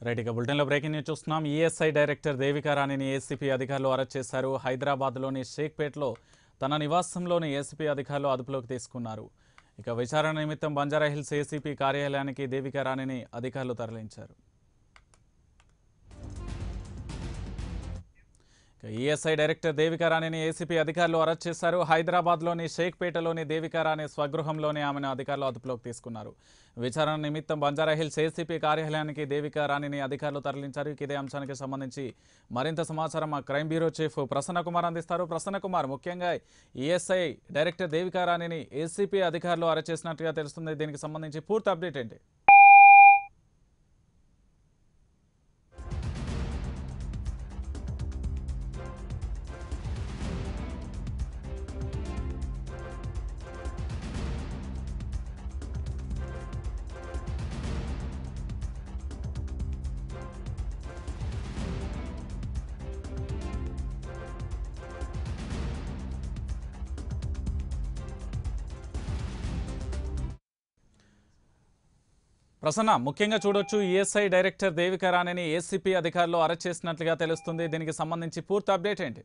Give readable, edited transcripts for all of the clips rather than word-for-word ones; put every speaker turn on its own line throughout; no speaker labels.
Right ఇక బులెటిన్లో breaking news చూస్తున్నాం. ఈఎస్ఐ డైరెక్టర్ దేవికా రాణిని ఏసీపీ అధికారులు అరెస్ట్ చేశారు. హైదరాబాద్లోని షేక్పేట్లో తన నివాసంలోని ఏసీపీ అధికారులు అదుపులోకి తీసుకున్నారు. ఇక విచారణ నిమిత్తం బంజారాహిల్స్ ఏసీపీ కార్యాలయానికి దేవికా రాణిని అధికారులు తరలించారు. ఈఎస్ఐ డైరెక్టర్ దేవికా రాణిని ఏసీపీ అధికారులు అరెస్ట్ చేశారు. హైదరాబాద్లోని షేక్పేటలోని దేవికా రాణి స్వగృహంలోనే ఆమెను అధికారులు అదుపులోకి తీసుకున్నారు. విచారణ నిమిత్తం బంజారాహిల్స్ ఏసీపీ కార్యాలయానికి దేవికా రాణిని అధికారులు తరలించారు. ఇదే అంశానికి సంబంధించి మరింత సమాచారం మా crime bureau chief Prasanna Kumar అందిస్తారు. ప్రసన్న కుమార్, ముఖ్యంగా ఈఎస్ఐ డైరెక్టర్ దేవికా రాణిని ఏసీపీ అధికారులు అరెస్ట్ చేసినట్టుగా తెలుస్తుంది. దీనికి సంబంధించి పూర్తి అప్డేట్ ఏంటి? ప్రసన్న, ముఖ్యంగా చూడొచ్చు ఈఎస్ఐ డైరెక్టర్ దేవికా రాణిని ఏసీపీ అధికారులు అరెస్ట్ చేసినట్లుగా తెలుస్తుంది. దీనికి సంబంధించి పూర్తి అప్డేట్ ఏంటి?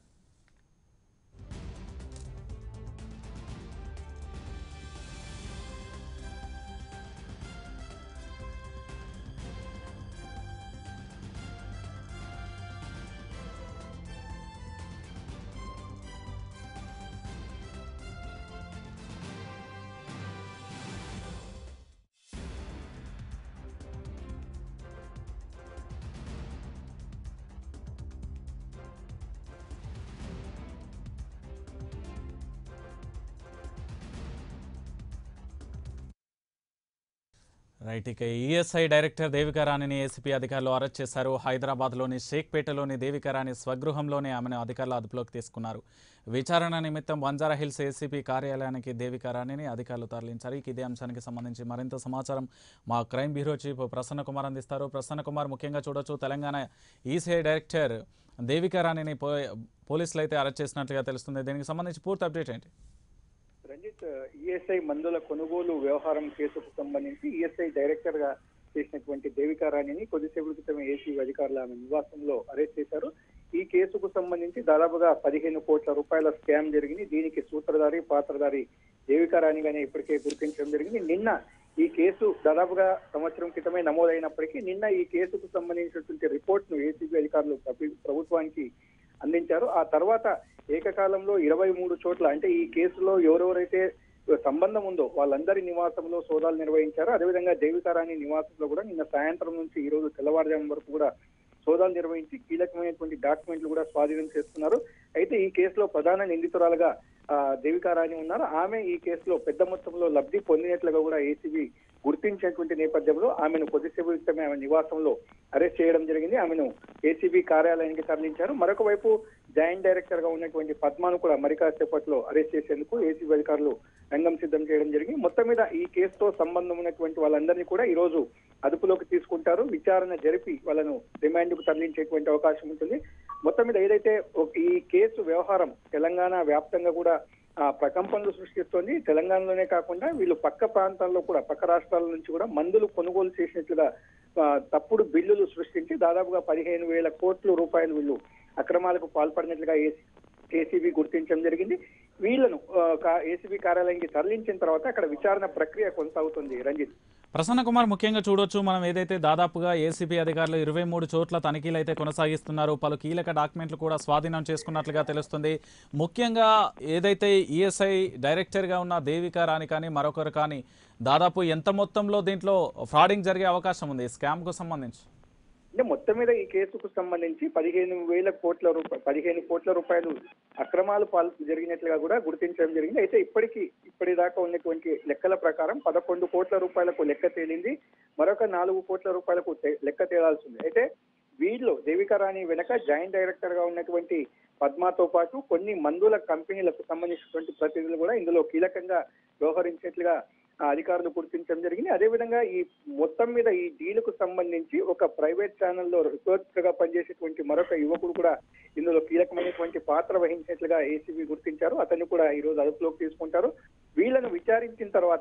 రైట్ ఇక ఈఎస్ఐ డైరెక్టర్ దేవికా రాణిని ఏసీపీ అధికారులు అరెస్ట్ చేశారు. హైదరాబాద్లోని షేక్పేటలోని దేవికా రాణి స్వగృహంలోనే ఆమెను అధికారులు అదుపులోకి తీసుకున్నారు. విచారణ నిమిత్తం బంజారాహిల్స్ ఏసీపీ కార్యాలయానికి దేవికా రాణిని అధికారులు తరలించారు. ఇదే అంశానికి సంబంధించి మరింత సమాచారం మా crime bureau chief Prasanna Kumar అందిస్తారు. ప్రసన్న కుమార్, ముఖ్యంగా చూడొచ్చు తెలంగాణ ఈసీఐ డైరెక్టర్ దేవికా రాణిని పోలీసులు అయితే అరెస్ట్ చేసినట్లుగా తెలుస్తుంది. దీనికి సంబంధించి పూర్తి అప్డేట్ ఏంటి?
రంజిత్, ఈఎస్ఐ మందుల కొనుగోలు వ్యవహారం కేసుకు సంబంధించి ఈఎస్ఐ డైరెక్టర్ గా చేసినటువంటి దేవికా రాణిని కొద్దిసేపటి క్రితం ఏసీ అధికారులు ఆమె నివాసంలో అరెస్ట్ చేశారు. ఈ కేసుకు సంబంధించి దాదాపుగా 15 కోట్ల రూపాయల స్కామ్ జరిగింది. దీనికి సూత్రధారి, పాత్రధారి దేవికా రాణిగానే ఇప్పటికే గుర్తించడం జరిగింది. నిన్న ఈ కేసు దాదాపుగా సంవత్సరం క్రితమే నమోదైనప్పటికీ నిన్న ఈ కేసుకు సంబంధించినటువంటి రిపోర్ట్ ను ఏసీబీ అధికారులు ప్రభుత్వానికి అందించారు. ఆ తర్వాత ఏకకాలంలో 23 చోట్ల, అంటే ఈ కేసులో ఎవరెవరైతే సంబంధం ఉందో వాళ్ళందరి నివాసంలో సోదాలు నిర్వహించారు. అదేవిధంగా దేవికా రాణి నివాసంలో కూడా నిన్న సాయంత్రం నుంచి ఈ రోజు తెల్లవారుజాము వరకు కూడా సోదాలు నిర్వహించి కీలకమైనటువంటి డాక్యుమెంట్లు కూడా స్వాధీనం చేస్తున్నారు. అయితే ఈ కేసులో ప్రధాన నిందితురాలుగా దేవికా రాణి ఉన్నారు. ఆమె ఈ కేసులో పెద్ద మొత్తంలో లబ్ధి పొందినట్లుగా కూడా ఏసీబీ గుర్తించినటువంటి నేపథ్యంలో ఆమెను కొద్దిసేపు క్రితమే ఆమె నివాసంలో అరెస్ట్ చేయడం జరిగింది. ఆమెను ఏసీబీ కార్యాలయానికి తరలించారు. మరొక వైపు జాయింట్ డైరెక్టర్ గా ఉన్నటువంటి పద్మాను కూడా మరి కాసేపట్లో అరెస్ట్ చేసేందుకు ఏసీబీ అధికారులు రంగం సిద్ధం చేయడం జరిగింది. మొత్తం మీద ఈ కేసుతో సంబంధం ఉన్నటువంటి వాళ్ళందరినీ కూడా ఈ రోజు అదుపులోకి తీసుకుంటారు. విచారణ జరిపి వాళ్ళను రిమాండ్ కు తరలించేటువంటి అవకాశం ఉంటుంది. మొత్తం మీద ఏదైతే ఈ కేసు వ్యవహారం తెలంగాణ వ్యాప్తంగా కూడా ప్రకంపనలు సృష్టిస్తోంది. తెలంగాణలోనే కాకుండా వీళ్ళు పక్క ప్రాంతాల్లో కూడా, పక్క రాష్ట్రాల నుంచి కూడా మందులు కొనుగోలు చేసినట్లుగా తప్పుడు బిల్లులు సృష్టించి దాదాపుగా 15,000 కోట్ల రూపాయలు వీళ్ళు అక్రమాలకు పాల్పడినట్లుగా ఏసీబీ గుర్తించడం జరిగింది. వీళ్లను ఏసీబీ కార్యాలయానికి తరలించిన తర్వాత అక్కడ విచారణ ప్రక్రియ కొనసాగుతుంది. రంజిత్,
ప్రసన్న కుమార్, ముఖ్యంగా చూడొచ్చు మనం ఏదైతే దాదాపుగా ఏసీబీ అధికారులు 23 చోట్ల తనిఖీలు అయితే కొనసాగిస్తున్నారు. పలు కీలక డాక్యుమెంట్లు కూడా స్వాధీనం చేసుకున్నట్లుగా తెలుస్తుంది. ముఖ్యంగా ఏదైతే ఈఎస్ఐ డైరెక్టర్గా ఉన్న దేవికా రాణి కానీ మరొకరు కానీ దాదాపు ఎంత మొత్తంలో దీంట్లో ఫ్రాడింగ్ జరిగే అవకాశం ఉంది స్కామ్కు సంబంధించి?
అంటే మొత్తం మీద ఈ కేసుకు సంబంధించి 15,000 కోట్ల రూపాయలు 15 కోట్ల రూపాయలు అక్రమాలు జరిగినట్లుగా కూడా గుర్తించడం జరిగింది. అయితే ఇప్పటిదాకా ఉన్నటువంటి లెక్కల ప్రకారం 11 కోట్ల రూపాయలకు లెక్క తేలింది. మరొక 4 కోట్ల రూపాయలకు లెక్క తేలాల్సి ఉంది. అయితే వీళ్ళు దేవికా రాణి వెనక జాయింట్ డైరెక్టర్ గా ఉన్నటువంటి పద్మాతో పాటు కొన్ని మందుల కంపెనీలకు సంబంధించినటువంటి ప్రతినిధులు కూడా ఇందులో కీలకంగా వ్యవహరించేట్లుగా అధికారులు గుర్తించడం జరిగింది. అదేవిధంగా ఈ మొత్తం మీద ఈ డీలుకు సంబంధించి ఒక ప్రైవేట్ ఛానల్లో రిపోర్టర్ గా పనిచేసేటువంటి మరొక యువకుడు కూడా ఇందులో కీలకమైనటువంటి పాత్ర వహించినట్లుగా ఏసీబీ గుర్తించారు. అతన్ని కూడా ఈ రోజు అదుపులోకి తీసుకుంటారు. వీళ్ళను విచారించిన తర్వాత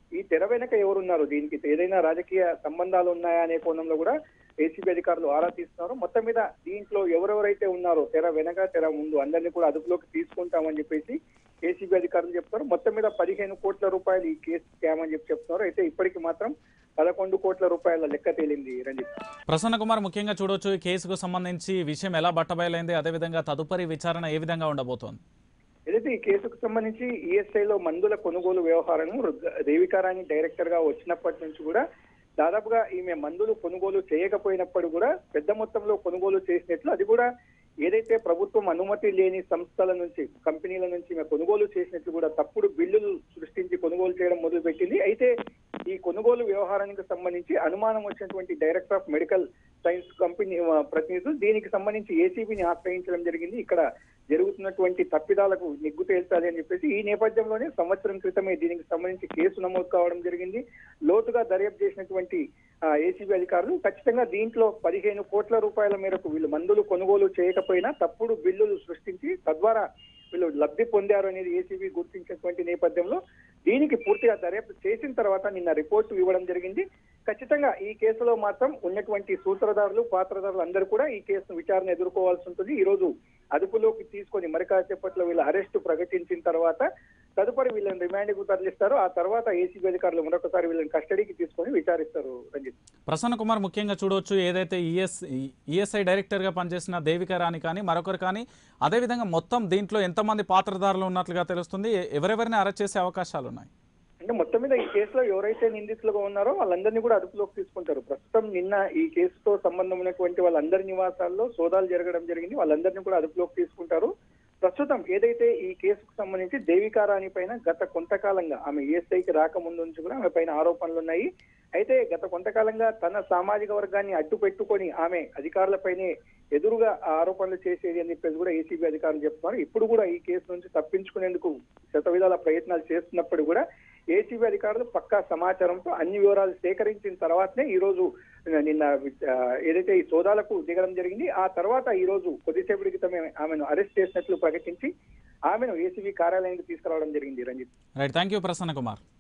ఈ తెర వెనక ఎవరున్నారు, దీనికి ఏదైనా రాజకీయ సంబంధాలు ఉన్నాయా అనే కోణంలో కూడా ఏసీబీ అధికారులు ఆరా తీస్తున్నారు. మొత్తం మీద దీంట్లో ఎవరెవరైతే ఉన్నారో తెర వెనక తెర ముందు అందరినీ కూడా అదుపులోకి తీసుకుంటామని చెప్పేసి ఏసీబీ అధికారులు చెప్తారు. మొత్తం మీద 15 కోట్ల రూపాయలు ఈ కేసు స్కామ్ అని చెప్తున్నారు. అయితే ఇప్పటికి మాత్రం 11 కోట్ల రూపాయల లెక్క తేలింది. రంజిత్,
ప్రసన్న కుమార్, ముఖ్యంగా చూడొచ్చు ఈ కేసుకు సంబంధించి విషయం ఎలా బట్టబయలైంది, అదేవిధంగా తదుపరి విచారణ ఏ విధంగా ఉండబోతోంది?
ఏదైతే ఈ కేసుకు సంబంధించి ఈఎస్ఐలో మందుల కొనుగోలు వ్యవహారం దేవికారాణి డైరెక్టర్ గా వచ్చినప్పటి నుంచి కూడా దాదాపుగా ఈమె మందులు కొనుగోలు చేయకపోయినప్పుడు కూడా పెద్ద మొత్తంలో కొనుగోలు చేసినట్లు, అది కూడా ఏదైతే ప్రభుత్వం అనుమతి లేని సంస్థల నుంచి కంపెనీల నుంచి ఈమె కొనుగోలు చేసినట్లు కూడా తప్పుడు బిల్లులు సృష్టించి కొనుగోలు చేయడం మొదలుపెట్టింది. అయితే ఈ కొనుగోలు వ్యవహారానికి సంబంధించి అనుమానం వచ్చినటువంటి director of medical science company ప్రతినిధులు దీనికి సంబంధించి ఏసీబీని ఆశ్రయించడం జరిగింది. ఇక్కడ జరుగుతున్నటువంటి తప్పిదాలకు నిగ్గు తేల్చాలి అని చెప్పేసి ఈ నేపథ్యంలోనే సంవత్సరం క్రితమే దీనికి సంబంధించి కేసు నమోదు కావడం జరిగింది. లోతుగా దర్యాప్తు చేసినటువంటి ఏసీబీ అధికారులు ఖచ్చితంగా దీంట్లో 15 కోట్ల రూపాయల మేరకు వీళ్ళు మందులు కొనుగోలు చేయకపోయినా తప్పుడు బిల్లులు సృష్టించి తద్వారా వీళ్ళు లబ్ధి పొందారు అనేది ఏసీబీ గుర్తించినటువంటి నేపథ్యంలో దీనికి పూర్తిగా దర్యాప్తు చేసిన తర్వాత నిన్న రిపోర్టు ఇవ్వడం జరిగింది. ఖచ్చితంగా ఈ కేసులో మాత్రం ఉన్నటువంటి సూత్రధారులు పాత్రధారులు అందరూ కూడా ఈ కేసును విచారణ ఎదుర్కోవాల్సి ఉంటుంది. ఈ రోజు అదుపులోకి తీసుకొని మరి కాసేపట్లో వీళ్ళ అరెస్టు ప్రకటించిన తర్వాత తదుపరి వీళ్ళని రిమాండ్కు తరలిస్తారు. ఆ తర్వాత ఏసీబీ అధికారులు మరొకసారి వీళ్ళని కస్టడీకి తీసుకొని విచారిస్తారు. రంజిత్,
ప్రసన్న కుమార్, ముఖ్యంగా చూడవచ్చు ఏదైతే ఈఎస్ఐ డైరెక్టర్గా పనిచేసిన దేవికారాణి కానీ మరొకరు కానీ అదేవిధంగా మొత్తం దీంట్లో ఎంతమంది పాత్రధారులు ఉన్నట్లుగా తెలుస్తుంది, ఎవరెవరిని అరెస్ట్ చేసే అవకాశాలు ఉన్నాయి?
అంటే మొత్తం మీద ఈ కేసులో ఎవరైతే నిందితులుగా ఉన్నారో వాళ్ళందరినీ కూడా అదుపులోకి తీసుకుంటారు. ప్రస్తుతం నిన్న ఈ కేసుతో సంబంధం ఉన్నటువంటి వాళ్ళందరి నివాసాల్లో సోదాలు జరగడం జరిగింది. వాళ్ళందరినీ కూడా అదుపులోకి తీసుకుంటారు. ప్రస్తుతం ఏదైతే ఈ కేసుకు సంబంధించి దేవికారాణి పైన గత కొంతకాలంగా ఆమె ఈఎస్ఐకి రాకముందు నుంచి కూడా ఆమె పైన ఆరోపణలు ఉన్నాయి. అయితే గత కొంతకాలంగా తన సామాజిక వర్గాన్ని అడ్డు పెట్టుకొని ఆమె అధికారులపైనే ఎదురుగా ఆరోపణలు చేసేది అని చెప్పేసి కూడా ఏసీబీ అధికారులు చెప్తున్నారు. ఇప్పుడు కూడా ఈ కేసు నుంచి తప్పించుకునేందుకు శతవిధాల ప్రయత్నాలు చేస్తున్నప్పుడు కూడా ఏసీబీ అధికారులు పక్కా సమాచారంతో అన్ని వివరాలు సేకరించిన తర్వాతనే ఈ రోజు నిన్న ఏదైతే ఈ సోదాలకు దిగడం జరిగింది. ఆ తర్వాత ఈ రోజు కొద్దిసేపటి క్రితమే ఆమెను అరెస్ట్ చేసినట్లు ప్రకటించి ఆమెను ఏసీబీ కార్యాలయానికి తీసుకురావడం జరిగింది. Ranjith,
right, thank you Prasanna Kumar.